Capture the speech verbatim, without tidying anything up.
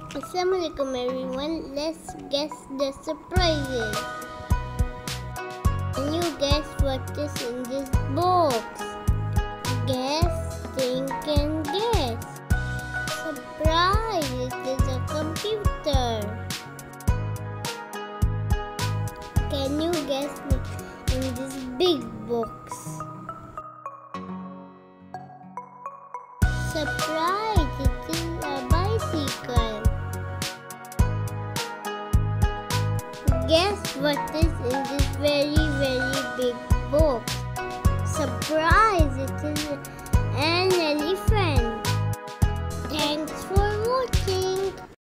Assalamualaikum everyone, let's guess the surprises. Can you guess what is in this box? Guess, think and guess. Surprise, it is a computer. Can you guess in this big box? Surprise, it is a bicycle. Guess what is in this very very big box? Surprise! It is an elephant. Thanks for watching.